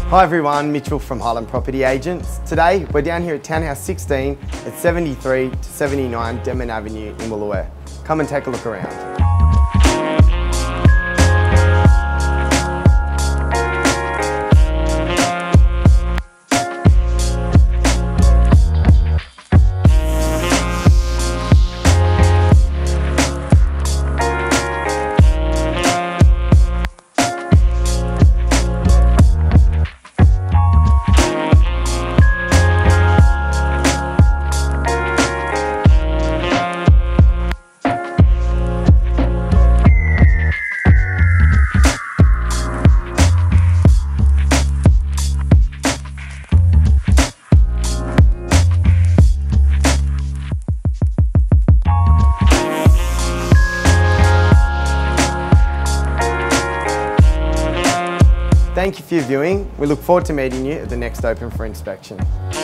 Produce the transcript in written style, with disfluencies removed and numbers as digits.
Hi everyone, Mitchell from Highland Property Agents. Today we're down here at Townhouse 16 at 73 to 79 Denman Avenue in Woolooware. Come and take a look around. Thank you for your viewing. We look forward to meeting you at the next open for inspection.